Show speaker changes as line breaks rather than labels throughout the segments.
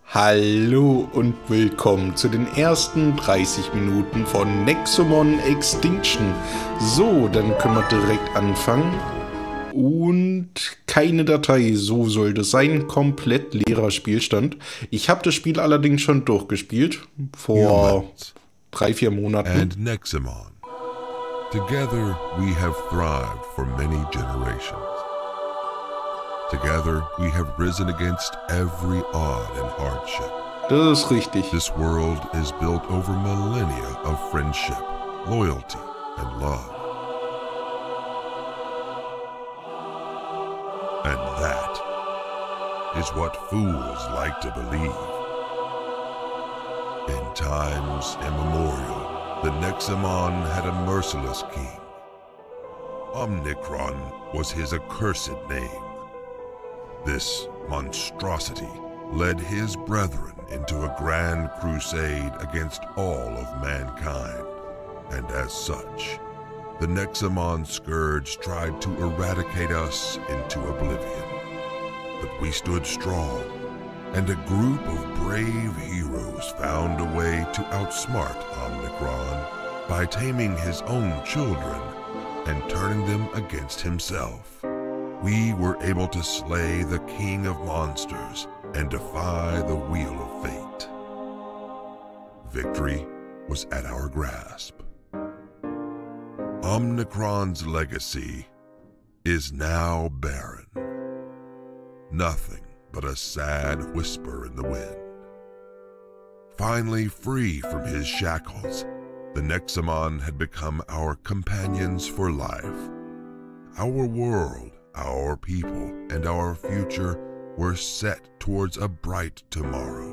Hallo und willkommen zu den ersten 30 Minuten von Nexomon Extinction. So, dann können wir direkt anfangen. Und keine Datei, so soll das sein. Komplett leerer Spielstand. Ich habe das Spiel allerdings schon durchgespielt. Vor 3-4 Monaten.
And Nexomon. Together we have thrived for many generations. Together we have risen against every odd and hardship.
Das ist richtig.
This world is built over millennia of friendship, loyalty, and love. And that is what fools like to believe. In times immemorial, the Nexomon had a merciless king. Omnicron was his accursed name. This monstrosity led his brethren into a grand crusade against all of mankind, and as such, the Nexomon Scourge tried to eradicate us into oblivion. But we stood strong, and a group of brave heroes found a way to outsmart Omnicron by taming his own children and turning them against himself. We were able to slay the king of monsters and defy the wheel of fate. Victory was at our grasp. Omnicron's legacy is now barren. Nothing but a sad whisper in the wind. Finally free from his shackles, the Nexomon had become our companions for life. Our world, our people, and our future were set towards a bright tomorrow.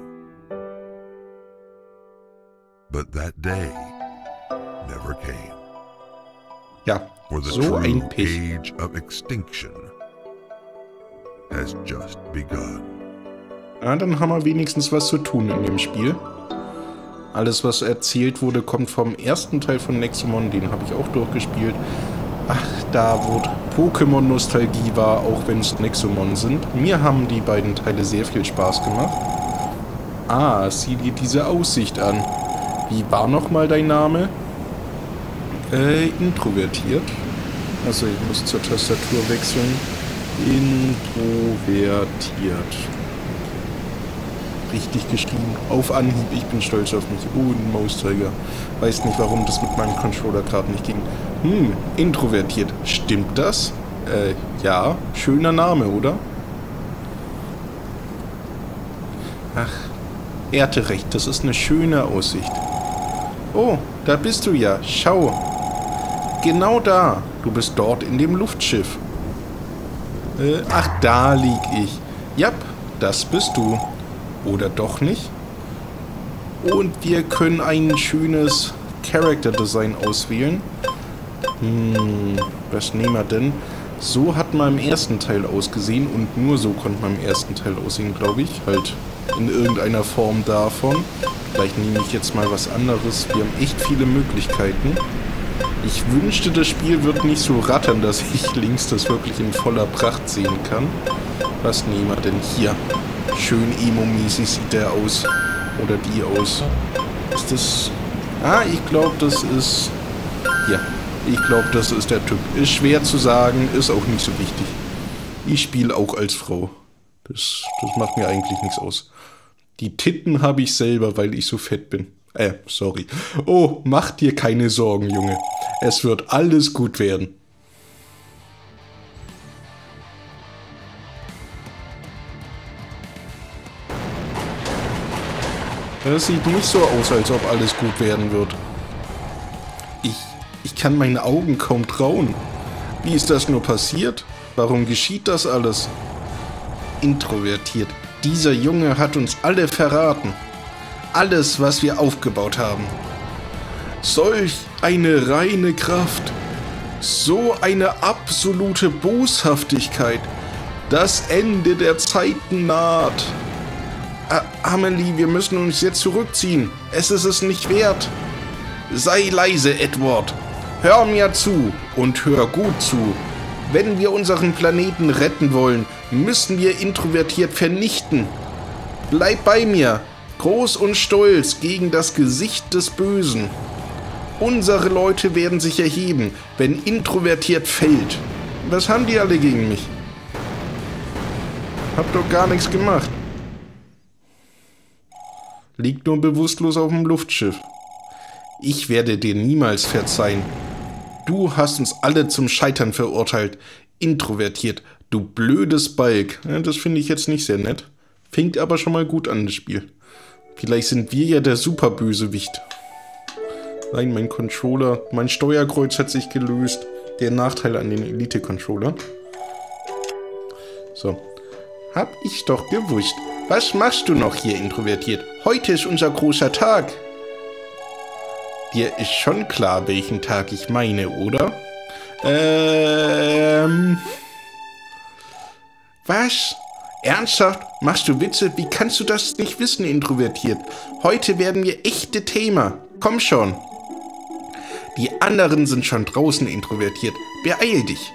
But that day never came.
Ja,
For the
so
true
ein Pech.
age of extinction has just begun.
Ja, dann haben wir wenigstens was zu tun in dem Spiel. Alles, was erzählt wurde, kommt vom ersten Teil von Nexomon, den habe ich auch durchgespielt. Ach, da wo Pokémon-Nostalgie war, auch wenn es Nexomon sind. Mir haben die beiden Teile sehr viel Spaß gemacht. Ah, sieh dir diese Aussicht an. Wie war nochmal dein Name? Introvertiert. Also ich muss zur Tastatur wechseln. Introvertiert. Richtig geschrieben. Auf Anhieb, ich bin stolz auf mich. Oh, ein Mauszeiger. Weiß nicht, warum das mit meinem Controller gerade nicht ging. Introvertiert. Stimmt das? Ja. Schöner Name, oder? Ach, er hatte recht. Das ist eine schöne Aussicht. Oh, da bist du ja. Schau. Genau da. Du bist dort in dem Luftschiff. Ach, da lieg ich. Jap, das bist du. Oder doch nicht? Und wir können ein schönes Character Design auswählen. Was nehmen wir denn? So hat man im ersten Teil ausgesehen und nur so konnte man im ersten Teil aussehen, glaube ich. Halt in irgendeiner Form davon. Vielleicht nehme ich jetzt mal was anderes. Wir haben echt viele Möglichkeiten. Ich wünschte, das Spiel wird nicht so rattern, dass ich links das wirklich in voller Pracht sehen kann. Was nehmen wir denn hier? Schön emo-mäßig sieht der aus. Oder die aus. Ist das... Ah, ich glaube, das ist... Ja, ich glaube, das ist der Typ. Ist schwer zu sagen, ist auch nicht so wichtig. Ich spiele auch als Frau. Das macht mir eigentlich nichts aus. Die Titten habe ich selber, weil ich so fett bin. Sorry. Oh, mach dir keine Sorgen, Junge. Es wird alles gut werden. Es sieht nicht so aus, als ob alles gut werden wird. Ich kann meine Augen kaum trauen. Wie ist das nur passiert? Warum geschieht das alles? Introvertiert. Dieser Junge hat uns alle verraten. Alles, was wir aufgebaut haben. Solch eine reine Kraft. So eine absolute Boshaftigkeit. Das Ende der Zeiten naht. Amelie, wir müssen uns jetzt zurückziehen. Es ist es nicht wert. Sei leise, Edward. Hör mir zu und hör gut zu. Wenn wir unseren Planeten retten wollen, müssen wir introvertiert vernichten. Bleib bei mir. Groß und stolz gegen das Gesicht des Bösen. Unsere Leute werden sich erheben, wenn introvertiert fällt. Was haben die alle gegen mich? Hab doch gar nichts gemacht. Liegt nur bewusstlos auf dem Luftschiff. Ich werde dir niemals verzeihen. Du hast uns alle zum Scheitern verurteilt. Introvertiert, du blödes Balk. Ja, das finde ich jetzt nicht sehr nett. Fängt aber schon mal gut an, das Spiel. Vielleicht sind wir ja der Superbösewicht. Nein, mein Controller, mein Steuerkreuz hat sich gelöst. Der Nachteil an den Elite-Controller. So. Hab ich doch gewusst. Was machst du noch hier introvertiert? Heute ist unser großer Tag. Dir ist schon klar, welchen Tag ich meine, oder? Was? Ernsthaft? Machst du Witze? Wie kannst du das nicht wissen, introvertiert? Heute werden wir echte Thema. Komm schon. Die anderen sind schon draußen introvertiert. Beeil dich.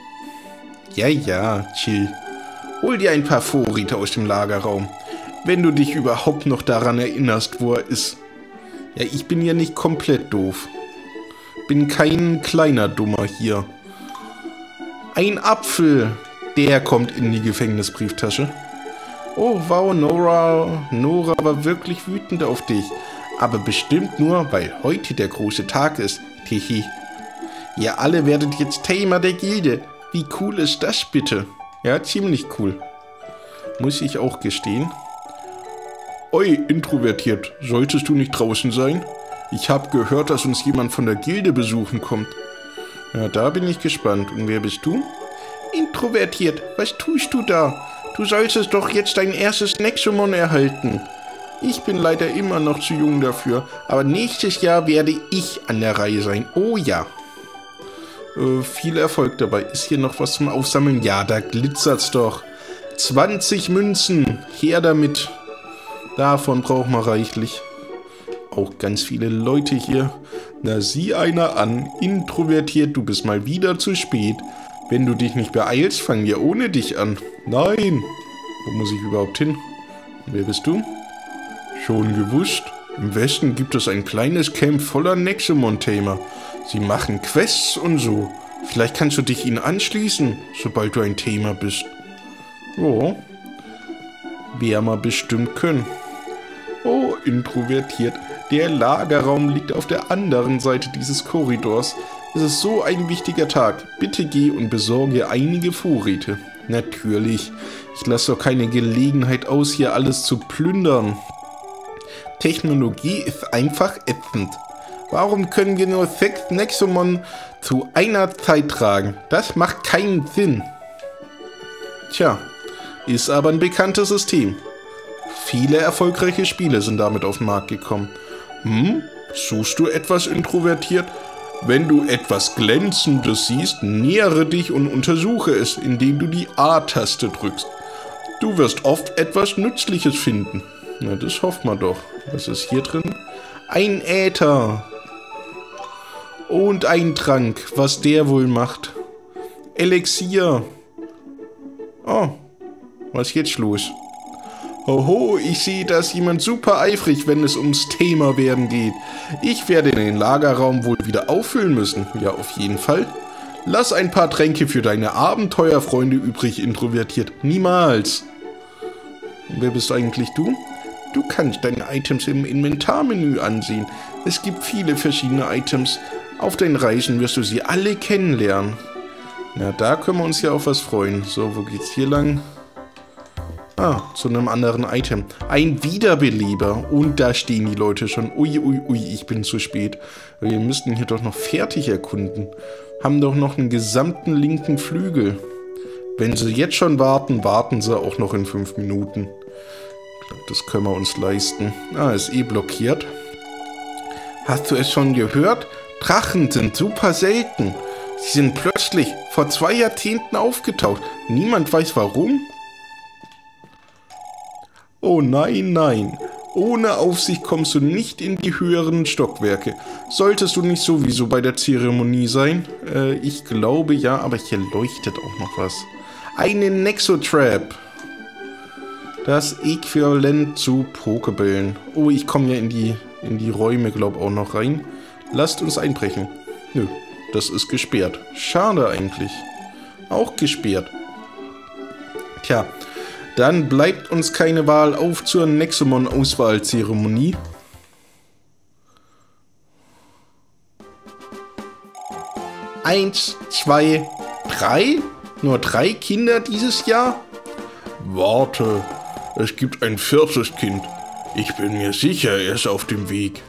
Ja, chill. Hol dir ein paar Vorräte aus dem Lagerraum. Wenn du dich überhaupt noch daran erinnerst, wo er ist. Ja, ich bin ja nicht komplett doof. Bin kein kleiner Dummer hier. Ein Apfel. Der kommt in die Gefängnisbrieftasche. Oh, wow, Nora. Nora war wirklich wütend auf dich. Aber bestimmt nur, weil heute der große Tag ist. Hihi. Ihr alle werdet jetzt Thema der Gilde. Wie cool ist das bitte? Ja, ziemlich cool. Muss ich auch gestehen. Oi, introvertiert. Solltest du nicht draußen sein? Ich habe gehört, dass uns jemand von der Gilde besuchen kommt. Ja, da bin ich gespannt. Und wer bist du? Introvertiert. Was tust du da? Du solltest doch jetzt dein erstes Nexomon erhalten. Ich bin leider immer noch zu jung dafür, aber nächstes Jahr werde ich an der Reihe sein. Oh ja. Viel Erfolg dabei. Ist hier noch was zum Aufsammeln? Ja, da glitzert's doch. 20 Münzen. Her damit. Davon brauchen wir reichlich. Auch ganz viele Leute hier. Na, sieh einer an. Introvertiert, du bist mal wieder zu spät. Wenn du dich nicht beeilst, fangen wir ohne dich an. Nein. Wo muss ich überhaupt hin? Wer bist du? Schon gewusst? Im Westen gibt es ein kleines Camp voller Nexomon-Tamer. Sie machen Quests und so. Vielleicht kannst du dich ihnen anschließen, sobald du ein Tamer bist. Oh. Wär mal bestimmt können. Oh, introvertiert. Der Lagerraum liegt auf der anderen Seite dieses Korridors. Es ist so ein wichtiger Tag. Bitte geh und besorge einige Vorräte. Natürlich. Ich lasse doch keine Gelegenheit aus, hier alles zu plündern. Technologie ist einfach ätzend. Warum können wir nur 6 Nexomon zu einer Zeit tragen? Das macht keinen Sinn. Tja, ist aber ein bekanntes System. Viele erfolgreiche Spiele sind damit auf den Markt gekommen. Suchst du etwas introvertiert? Wenn du etwas Glänzendes siehst, nähere dich und untersuche es, indem du die A-Taste drückst. Du wirst oft etwas Nützliches finden. Na, das hoffen wir doch. Was ist hier drin? Ein Äther. Und ein Trank. Was der wohl macht. Elixier. Oh, was ist jetzt los? Hoho, ich sehe, da ist jemand super eifrig, wenn es ums Thema werden geht. Ich werde den Lagerraum wohl wieder auffüllen müssen. Ja, auf jeden Fall. Lass ein paar Tränke für deine Abenteuerfreunde übrig, introvertiert. Niemals. Und wer bist eigentlich du? Du kannst deine Items im Inventarmenü ansehen. Es gibt viele verschiedene Items. Auf deinen Reisen wirst du sie alle kennenlernen. Na, da können wir uns ja auf was freuen. So, wo geht's hier lang? Ah, zu einem anderen Item. Ein Wiederbeleber. Und da stehen die Leute schon. Ui, ich bin zu spät. Wir müssten hier doch noch fertig erkunden. Haben doch noch einen gesamten linken Flügel. Wenn sie jetzt schon warten, warten sie auch noch in 5 Minuten. Ich glaube, das können wir uns leisten. Ah, ist eh blockiert. Hast du es schon gehört? Drachen sind super selten. Sie sind plötzlich vor 2 Jahrzehnten aufgetaucht. Niemand weiß warum. Oh nein. Ohne Aufsicht kommst du nicht in die höheren Stockwerke. Solltest du nicht sowieso bei der Zeremonie sein? Ich glaube ja, aber hier leuchtet auch noch was. Eine Nexotrap. Das Äquivalent zu Pokebällen. Oh, ich komme ja in die Räume, glaube ich, auch noch rein. Lasst uns einbrechen. Nö, das ist gesperrt. Schade eigentlich. Auch gesperrt. Tja, dann bleibt uns keine Wahl. Auf zur Nexomon-Auswahlzeremonie. Eins, zwei, drei? Nur 3 Kinder dieses Jahr? Warte, es gibt ein 4. Kind. Ich bin mir sicher, er ist auf dem Weg.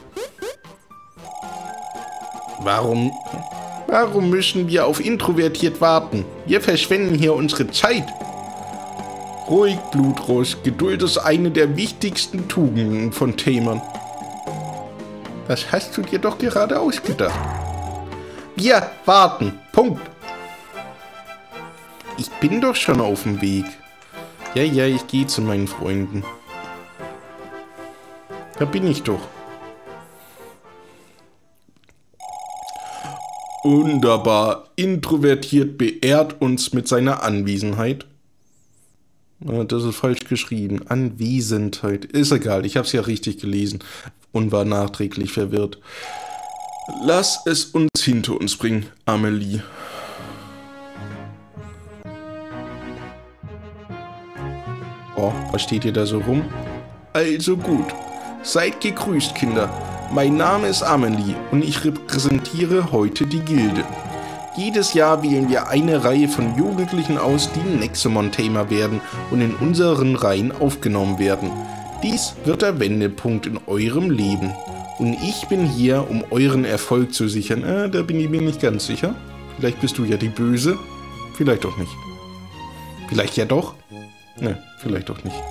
Warum müssen wir auf introvertiert warten? Wir verschwenden hier unsere Zeit. Ruhig, Blutrose. Geduld ist eine der wichtigsten Tugenden von Tamern. Das hast du dir doch gerade ausgedacht. Wir warten. Punkt. Ich bin doch schon auf dem Weg. Ja, ich gehe zu meinen Freunden. Da bin ich doch. Wunderbar. Introvertiert beehrt uns mit seiner Anwesenheit. Das ist falsch geschrieben. Anwesenheit. Ist egal, ich habe es ja richtig gelesen und war nachträglich verwirrt. Lass es uns hinter uns bringen, Amelie. Oh, was steht ihr da so rum? Also gut. Seid gegrüßt, Kinder. Mein Name ist Amelie und ich repräsentiere heute die Gilde. Jedes Jahr wählen wir eine Reihe von Jugendlichen aus, die Nexomon-Tamer werden und in unseren Reihen aufgenommen werden. Dies wird der Wendepunkt in eurem Leben. Und ich bin hier, um euren Erfolg zu sichern. Da bin ich mir nicht ganz sicher. Vielleicht bist du ja die Böse. Vielleicht auch nicht. Vielleicht ja doch. Ne, vielleicht auch nicht.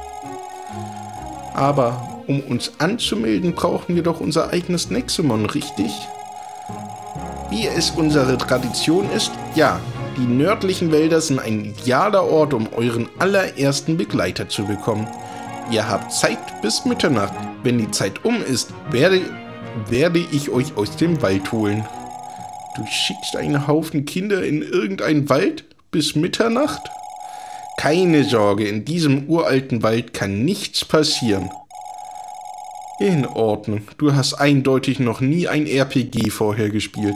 Aber um uns anzumelden, brauchen wir doch unser eigenes Nexomon, richtig? Wie es unsere Tradition ist, ja, die nördlichen Wälder sind ein idealer Ort, um euren allerersten Begleiter zu bekommen. Ihr habt Zeit bis Mitternacht. Wenn die Zeit um ist, werde ich euch aus dem Wald holen. Du schickst einen Haufen Kinder in irgendeinen Wald bis Mitternacht? Keine Sorge, in diesem uralten Wald kann nichts passieren. In Ordnung, du hast eindeutig noch nie ein RPG vorher gespielt.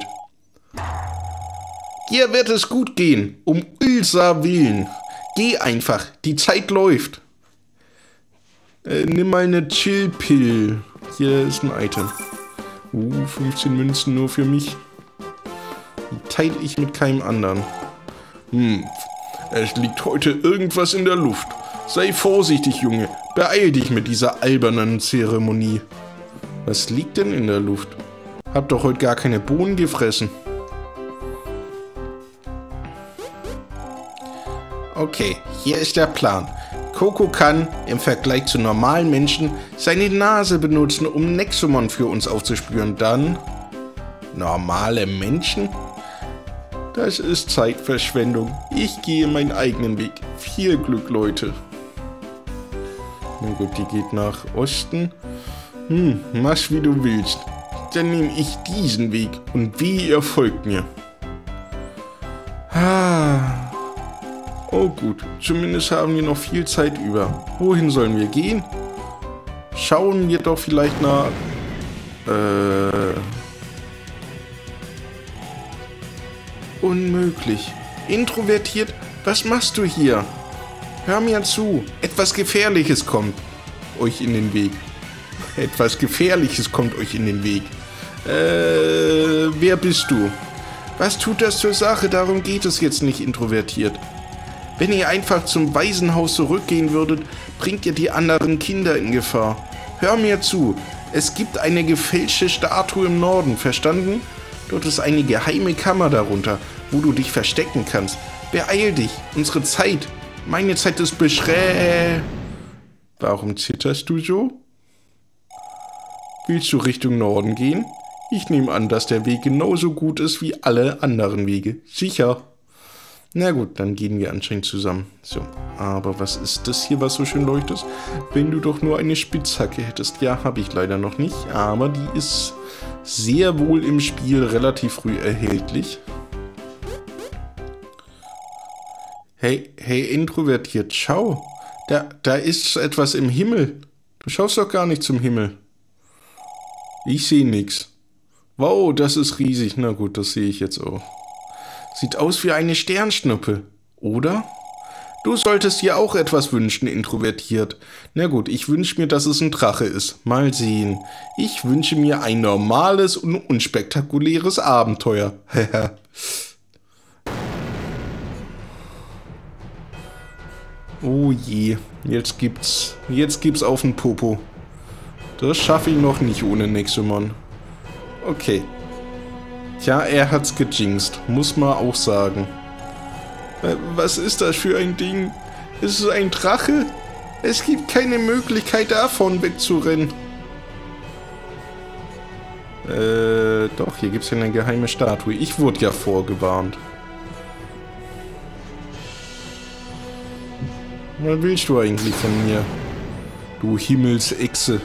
Dir wird es gut gehen, um Ylsa willen. Geh einfach, die Zeit läuft. Nimm mal eine Chill-Pill. Hier ist ein Item. 15 Münzen nur für mich. Die teile ich mit keinem anderen. Es liegt heute irgendwas in der Luft. Sei vorsichtig, Junge. Beeil dich mit dieser albernen Zeremonie. Was liegt denn in der Luft? Hab doch heute gar keine Bohnen gefressen. Okay, hier ist der Plan. Coco kann, im Vergleich zu normalen Menschen, seine Nase benutzen, um Nexomon für uns aufzuspüren. Dann... Normale Menschen? Das ist Zeitverschwendung. Ich gehe meinen eigenen Weg. Viel Glück, Leute. Na gut, die geht nach Osten. Mach wie du willst. Dann nehme ich diesen Weg und wie ihr folgt mir. Oh gut, zumindest haben wir noch viel Zeit über. Wohin sollen wir gehen? Schauen wir doch vielleicht nach... Unmöglich. Introvertiert? Was machst du hier? Hör mir zu. Etwas Gefährliches kommt euch in den Weg. Etwas Gefährliches kommt euch in den Weg. Wer bist du? Was tut das zur Sache? Darum geht es jetzt nicht, introvertiert. Wenn ihr einfach zum Waisenhaus zurückgehen würdet, bringt ihr die anderen Kinder in Gefahr. Hör mir zu. Es gibt eine gefälschte Statue im Norden, verstanden? Dort ist eine geheime Kammer darunter, wo du dich verstecken kannst. Beeil dich, unsere Zeit. Meine Zeit ist beschränkt. Warum zitterst du so? Willst du Richtung Norden gehen? Ich nehme an, dass der Weg genauso gut ist wie alle anderen Wege. Sicher. Na gut, dann gehen wir anscheinend zusammen. So, aber was ist das hier, was so schön leuchtet? Wenn du doch nur eine Spitzhacke hättest. Ja, habe ich leider noch nicht, aber die ist sehr wohl im Spiel relativ früh erhältlich. Hey, introvertiert, schau. Da ist etwas im Himmel. Du schaust doch gar nicht zum Himmel. Ich sehe nichts. Wow, das ist riesig. Na gut, das sehe ich jetzt auch. Sieht aus wie eine Sternschnuppe, oder? Du solltest dir auch etwas wünschen, introvertiert. Na gut, ich wünsche mir, dass es ein Drache ist. Mal sehen. Ich wünsche mir ein normales und unspektakuläres Abenteuer. Oh je, jetzt gibt's auf den Popo. Das schaffe ich noch nicht ohne Nexomon. Okay. Tja, er hat's gejinxt, muss man auch sagen. Was ist das für ein Ding? Ist es ein Drache? Es gibt keine Möglichkeit davon wegzurennen. Doch, hier gibt's ja eine geheime Statue. Ich wurde ja vorgewarnt. Was willst du eigentlich von mir? Du Himmelsechse.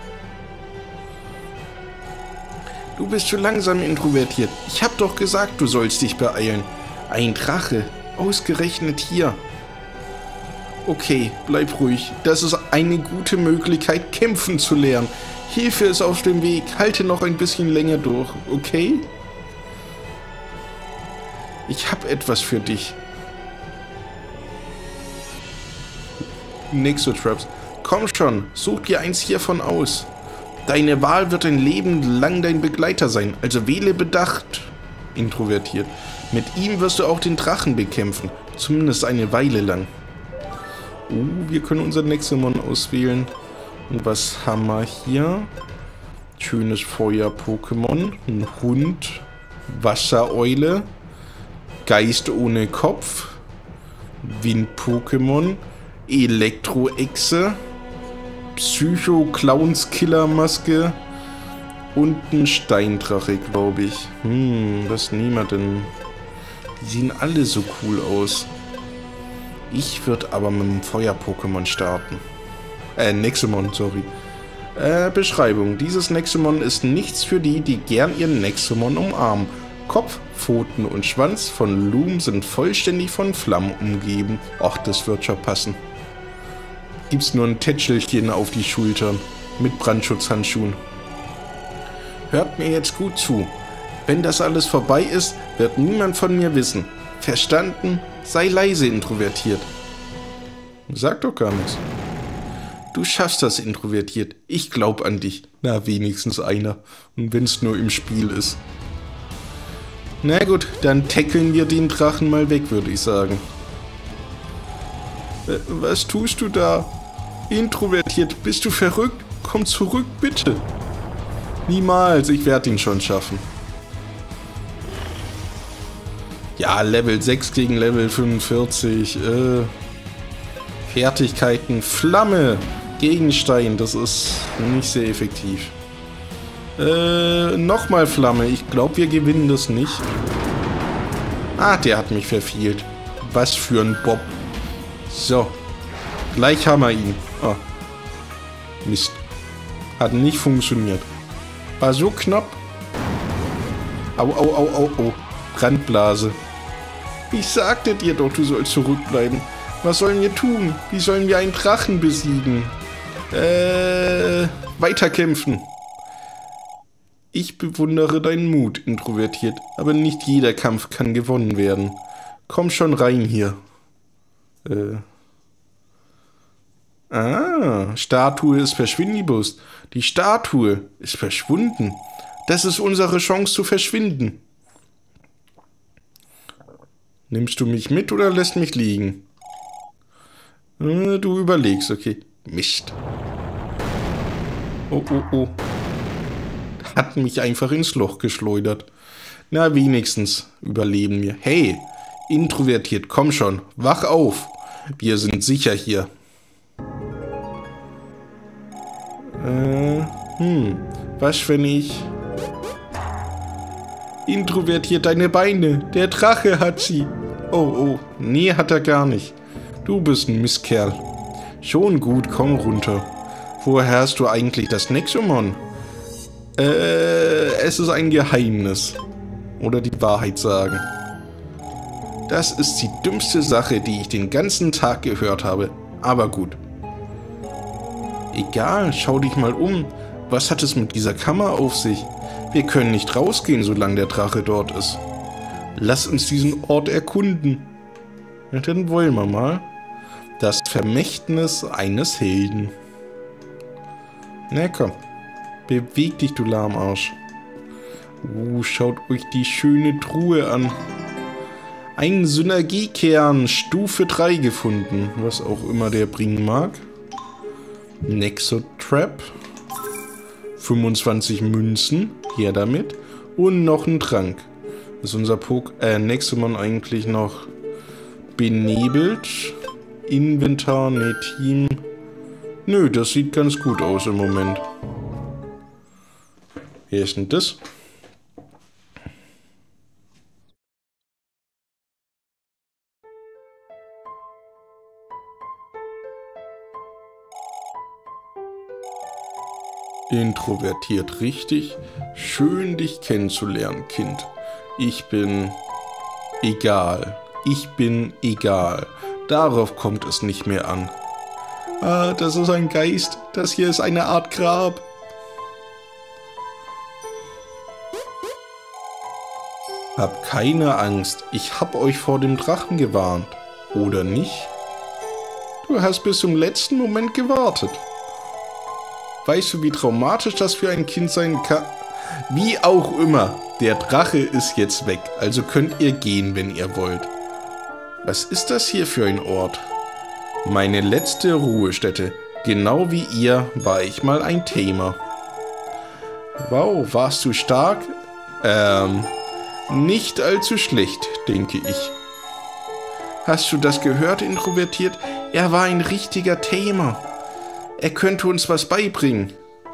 Du bist zu langsam, introvertiert. Ich hab doch gesagt, du sollst dich beeilen. Ein Drache. Ausgerechnet hier. Okay, bleib ruhig. Das ist eine gute Möglichkeit, kämpfen zu lernen. Hilfe ist auf dem Weg. Halte noch ein bisschen länger durch, okay? Ich hab etwas für dich. Nexotraps. Komm schon, such dir eins hiervon aus. Deine Wahl wird ein Leben lang dein Begleiter sein, also wähle bedacht. Introvertiert. Mit ihm wirst du auch den Drachen bekämpfen, zumindest eine Weile lang. Wir können unser Nexomon auswählen. Und was haben wir hier? Schönes Feuer-Pokémon, ein Hund, Wassereule, Geist ohne Kopf, Wind-Pokémon, Elektro-Echse, Psycho-Clowns-Killer-Maske und ein Steindrache, glaube ich. Was nehmen wir denn? Die sehen alle so cool aus. Ich würde aber mit dem Feuer-Pokémon starten. Nexomon, sorry. Beschreibung. Dieses Nexomon ist nichts für die, die gern ihren Nexomon umarmen. Kopf, Pfoten und Schwanz von Loom sind vollständig von Flammen umgeben. Ach, das wird schon passen. Gibt's nur ein Tätschelchen auf die Schultern mit Brandschutzhandschuhen. Hört mir jetzt gut zu. Wenn das alles vorbei ist, wird niemand von mir wissen. Verstanden? Sei leise, introvertiert. Sag doch gar nichts. Du schaffst das, introvertiert. Ich glaub an dich. Na, wenigstens einer. Und wenn's nur im Spiel ist. Na gut, dann tackeln wir den Drachen mal weg, würde ich sagen. Was tust du da? Introvertiert, bist du verrückt? Komm zurück, bitte. Niemals, ich werde ihn schon schaffen. Ja, Level 6 gegen Level 45. Fertigkeiten, Flamme, Gegenstein, das ist nicht sehr effektiv. Nochmal Flamme, ich glaube, wir gewinnen das nicht. Ah, der hat mich verfehlt. Was für ein Bob. So, gleich haben wir ihn. Oh. Mist. Hat nicht funktioniert. War so knapp. Au, au, au, au, au. Brandblase. Ich sagte dir doch, du sollst zurückbleiben. Was sollen wir tun? Wie sollen wir einen Drachen besiegen? Weiterkämpfen. Ich bewundere deinen Mut, introvertiert. Aber nicht jeder Kampf kann gewonnen werden. Komm schon rein hier. Statue ist verschwindibust. Die Statue ist verschwunden. Das ist unsere Chance zu verschwinden. Nimmst du mich mit oder lässt mich liegen? Du überlegst, okay. Mist. Oh, oh, oh. Hat mich einfach ins Loch geschleudert. Na, wenigstens überleben wir. Hey, introvertiert, komm schon. Wach auf. Wir sind sicher hier. Was, wenn ich... Introvertiert, deine Beine. Der Drache hat sie. Oh, oh. Nee, hat er gar nicht. Du bist ein Mistkerl. Schon gut, komm runter. Woher hast du eigentlich das Nexomon? Es ist ein Geheimnis. Oder die Wahrheit sagen. Das ist die dümmste Sache, die ich den ganzen Tag gehört habe. Aber gut. Egal, schau dich mal um. Was hat es mit dieser Kammer auf sich? Wir können nicht rausgehen, solange der Drache dort ist. Lass uns diesen Ort erkunden. Ja, dann wollen wir mal. Das Vermächtnis eines Helden. Na komm. Beweg dich, du Lahmarsch. Schaut euch die schöne Truhe an. Ein Synergiekern, Stufe 3 gefunden. Was auch immer der bringen mag. Nexotrap. 25 Münzen. Her damit. Und noch ein Trank. Ist unser Nexomon eigentlich noch benebelt? Inventar, ne, Team. Nö, das sieht ganz gut aus im Moment. Wer ist denn das? Introvertiert, richtig. Schön, dich kennenzulernen, Kind. Ich bin egal. Ich bin egal. Darauf kommt es nicht mehr an. Ah, das ist ein Geist. Das hier ist eine Art Grab. Hab keine Angst. Ich hab euch vor dem Drachen gewarnt. Oder nicht? Du hast bis zum letzten Moment gewartet. Weißt du, wie traumatisch das für ein Kind sein kann? Wie auch immer, der Drache ist jetzt weg, also könnt ihr gehen, wenn ihr wollt. Was ist das hier für ein Ort? Meine letzte Ruhestätte. Genau wie ihr war ich mal ein Tamer. Wow, warst du stark? Nicht allzu schlecht, denke ich. Hast du das gehört, Introvertiert? Er war ein richtiger Tamer. Er könnte uns was beibringen.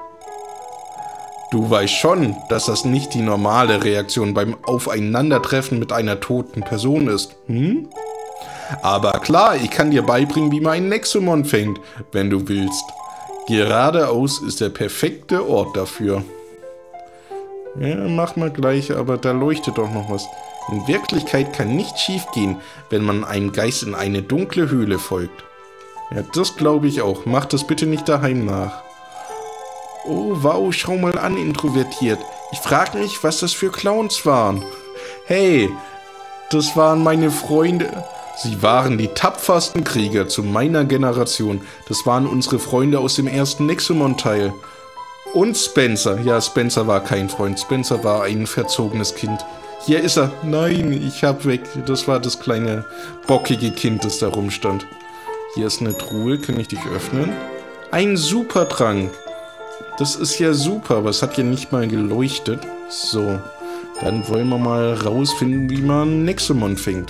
Du weißt schon, dass das nicht die normale Reaktion beim Aufeinandertreffen mit einer toten Person ist, hm? Aber klar, ich kann dir beibringen, wie man einen Nexomon fängt, wenn du willst. Geradeaus ist der perfekte Ort dafür. Ja, mach mal gleich, aber da leuchtet doch noch was. In Wirklichkeit kann nichts schief gehen, wenn man einem Geist in eine dunkle Höhle folgt. Ja, das glaube ich auch. Mach das bitte nicht daheim nach. Oh, wow, schau mal an, Introvertiert. Ich frage mich, was das für Clowns waren. Hey, das waren meine Freunde. Sie waren die tapfersten Krieger zu meiner Generation. Das waren unsere Freunde aus dem ersten Nexomon-Teil. Und Spencer. Ja, Spencer war kein Freund. Spencer war ein verzogenes Kind. Hier ist er. Nein, ich hab weg. Das war das kleine, bockige Kind, das da rumstand. Hier ist eine Truhe. Kann ich dich öffnen? Ein Supertrank. Das ist ja super, aber es hat ja nicht mal geleuchtet. So, dann wollen wir mal rausfinden, wie man Nexomon fängt.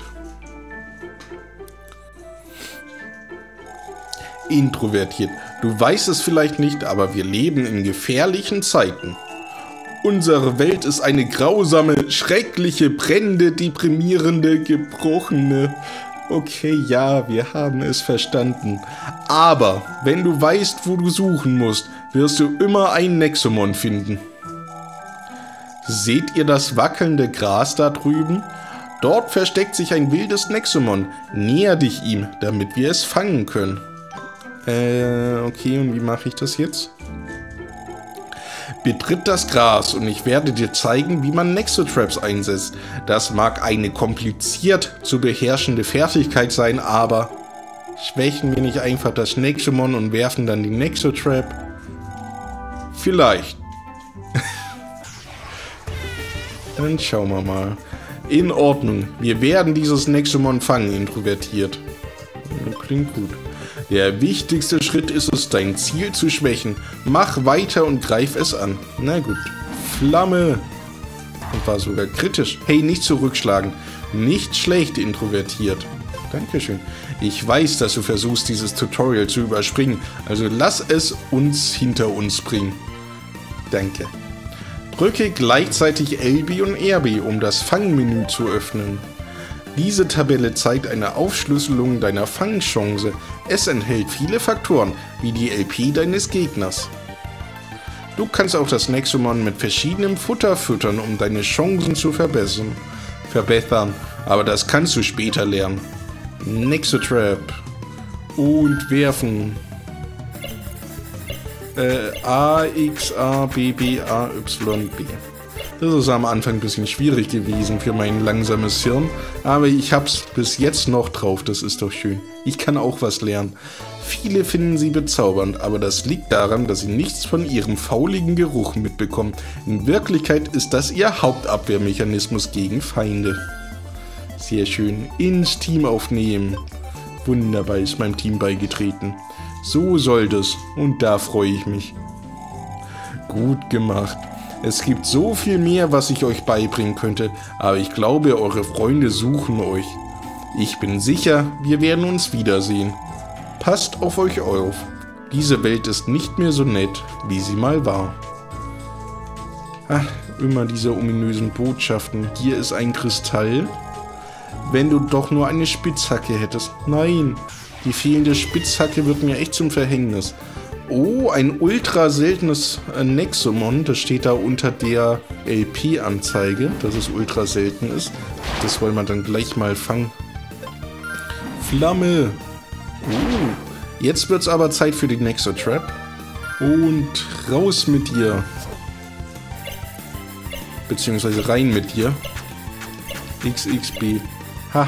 Introvertiert. Du weißt es vielleicht nicht, aber wir leben in gefährlichen Zeiten. Unsere Welt ist eine grausame, schreckliche, brennende, deprimierende, gebrochene... Okay, ja, wir haben es verstanden. Aber wenn du weißt, wo du suchen musst, wirst du immer einen Nexomon finden. Seht ihr das wackelnde Gras da drüben? Dort versteckt sich ein wildes Nexomon. Näher dich ihm, damit wir es fangen können. Okay, und wie mache ich das jetzt? Betritt das Gras und ich werde dir zeigen, wie man Nexotraps einsetzt. Das mag eine kompliziert zu beherrschende Fertigkeit sein, aber schwächen wir nicht einfach das Nexomon und werfen dann die Nexotrap? Vielleicht. Dann schauen wir mal. In Ordnung. Wir werden dieses Nexomon fangen, Introvertiert. Klingt gut. Der wichtigste Schritt ist es, dein Ziel zu schwächen. Mach weiter und greif es an. Na gut. Flamme. Und war sogar kritisch. Hey, nicht zurückschlagen. Nicht schlecht, Introvertiert. Dankeschön. Ich weiß, dass du versuchst, dieses Tutorial zu überspringen. Also lass es uns hinter uns bringen. Danke. Drücke gleichzeitig LB und RB, um das Fangmenü zu öffnen. Diese Tabelle zeigt eine Aufschlüsselung deiner Fangchance. Es enthält viele Faktoren, wie die LP deines Gegners. Du kannst auch das Nexomon mit verschiedenem Futter füttern, um deine Chancen zu verbessern. Aber das kannst du später lernen. Nexotrap. Und werfen. A, X, A, B, B, A, Y, B. Das ist am Anfang ein bisschen schwierig gewesen für mein langsames Hirn, aber ich hab's bis jetzt noch drauf, das ist doch schön. Ich kann auch was lernen. Viele finden sie bezaubernd, aber das liegt daran, dass sie nichts von ihrem fauligen Geruch mitbekommen. In Wirklichkeit ist das ihr Hauptabwehrmechanismus gegen Feinde. Sehr schön. Ins Team aufnehmen. Wunderbar, ist meinem Team beigetreten. So soll das und da freue ich mich. Gut gemacht. Es gibt so viel mehr, was ich euch beibringen könnte, aber ich glaube, eure Freunde suchen euch. Ich bin sicher, wir werden uns wiedersehen. Passt auf euch auf. Diese Welt ist nicht mehr so nett, wie sie mal war. Ach, immer diese ominösen Botschaften. Hier ist ein Kristall. Wenn du doch nur eine Spitzhacke hättest. Nein, die fehlende Spitzhacke wird mir echt zum Verhängnis. Oh, ein ultra seltenes Nexomon. Das steht da unter der LP-Anzeige, dass es ultra selten ist. Das wollen wir dann gleich mal fangen. Flamme. Jetzt wird es aber Zeit für die Nexo-Trap. Und raus mit dir. Beziehungsweise rein mit dir. XXB. Ha.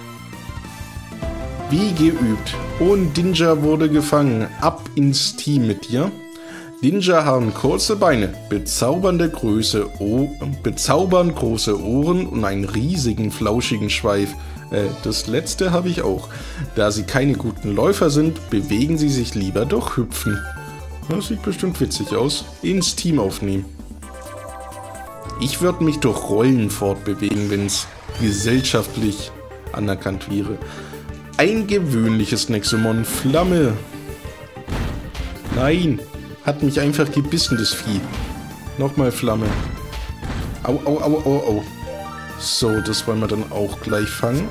Wie geübt. Und Dinja wurde gefangen. Ab ins Team mit dir. Dinja haben kurze Beine, bezaubernd große Ohren und einen riesigen, flauschigen Schweif. Das letzte habe ich auch. Da sie keine guten Läufer sind, bewegen sie sich lieber durch Hüpfen. Das sieht bestimmt witzig aus. Ins Team aufnehmen. Ich würde mich durch Rollen fortbewegen, wenn es gesellschaftlich anerkannt wäre. Ein gewöhnliches Nexomon. Flamme. Nein. Hat mich einfach gebissen, das Vieh. Nochmal Flamme. Au, au, au, au, au. So, das wollen wir dann auch gleich fangen.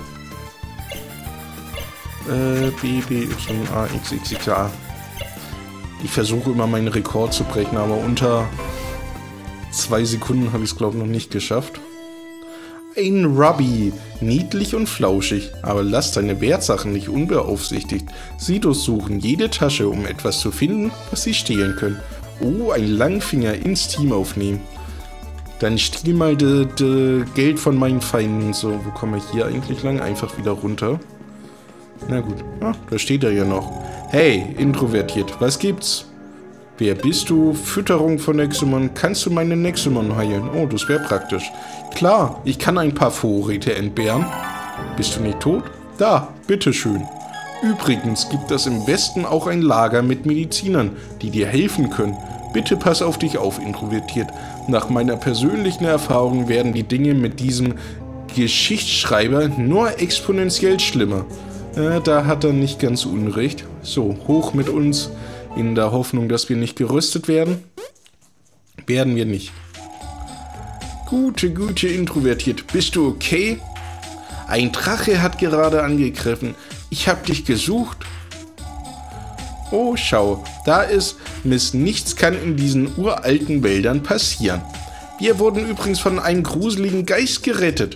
B, B, Y, A, X, X, X, A. Ich versuche immer meinen Rekord zu brechen, aber unter 2 Sekunden habe ich es, glaube ich, noch nicht geschafft. Ein Rubby. Niedlich und flauschig, aber lasst seine Wertsachen nicht unbeaufsichtigt. Sie durchsuchen jede Tasche, um etwas zu finden, was sie stehlen können. Oh, ein Langfinger ins Team aufnehmen. Dann stiehl mal Geld von meinen Feinden. So, wo kommen wir hier eigentlich lang? Einfach wieder runter. Na gut, da steht er ja noch. Hey, introvertiert, was gibt's? Wer bist du? Fütterung von Nexomon. Kannst du meine Nexomon heilen? Oh, das wäre praktisch. Klar, ich kann ein paar Vorräte entbehren. Bist du nicht tot? Da, bitteschön. Übrigens gibt es im Westen auch ein Lager mit Medizinern, die dir helfen können. Bitte pass auf dich auf, introvertiert. Nach meiner persönlichen Erfahrung werden die Dinge mit diesem Geschichtsschreiber nur exponentiell schlimmer. Da hat er nicht ganz unrecht. So, hoch mit uns. In der Hoffnung, dass wir nicht geröstet werden. Werden wir nicht. Gute introvertiert. Bist du okay? Ein Drache hat gerade angegriffen. Ich hab dich gesucht. Oh, schau. Da ist Miss Nichts kann in diesen uralten Wäldern passieren. Wir wurden übrigens von einem gruseligen Geist gerettet.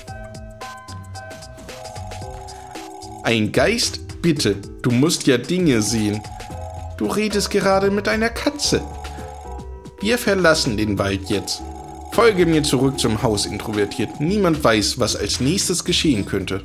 Ein Geist? Bitte, du musst ja Dinge sehen. Du redest gerade mit einer Katze. Wir verlassen den Wald jetzt. Folge mir zurück zum Haus, introvertiert. Niemand weiß, was als nächstes geschehen könnte.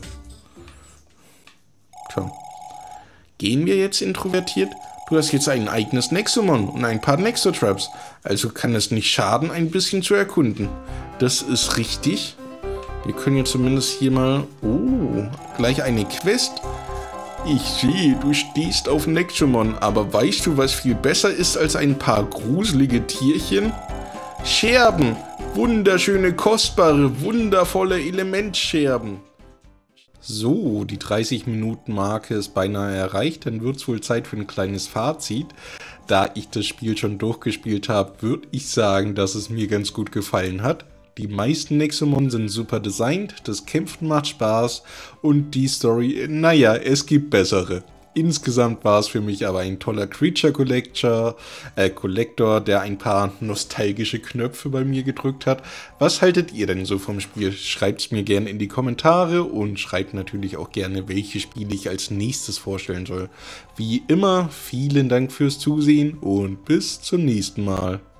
Komm. Gehen wir jetzt, introvertiert? Du hast jetzt ein eigenes Nexomon und ein paar Nexotraps. Also kann es nicht schaden, ein bisschen zu erkunden. Das ist richtig. Wir können jetzt zumindest hier mal... Oh, gleich eine Quest. Ich sehe, du stehst auf Nexomon, aber weißt du, was viel besser ist als ein paar gruselige Tierchen? Scherben! Wunderschöne, kostbare, wundervolle Elementscherben. So, die 30-Minuten-Marke ist beinahe erreicht, dann wird es wohl Zeit für ein kleines Fazit. Da ich das Spiel schon durchgespielt habe, würde ich sagen, dass es mir ganz gut gefallen hat. Die meisten Nexomon sind super designt, das Kämpfen macht Spaß und die Story, naja, es gibt bessere. Insgesamt war es für mich aber ein toller Creature Collector, der ein paar nostalgische Knöpfe bei mir gedrückt hat. Was haltet ihr denn so vom Spiel? Schreibt es mir gerne in die Kommentare und schreibt natürlich auch gerne, welche Spiele ich als nächstes vorstellen soll. Wie immer, vielen Dank fürs Zusehen und bis zum nächsten Mal.